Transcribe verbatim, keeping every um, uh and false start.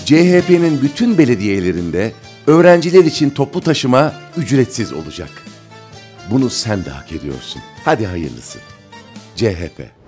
C H P'nin bütün belediyelerinde öğrenciler için toplu taşıma ücretsiz olacak. Bunu sen de hak ediyorsun. Hadi hayırlısı. C H P